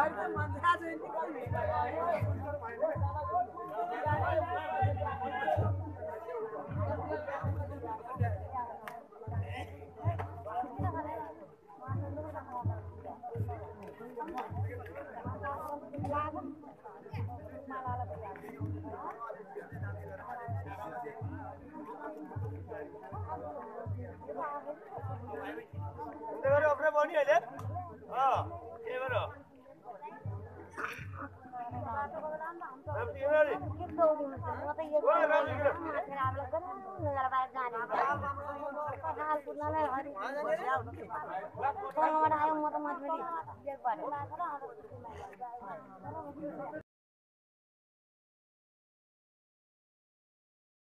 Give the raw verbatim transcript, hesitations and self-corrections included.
अपने बनी है हाँ ये बनो अब तीन वाली दो दिन में वो तो ये फिर आप लोग करो मेरा बाइक जाने हाल पुरना में हरी कौन बनाया वो तो मत मेरी एक बार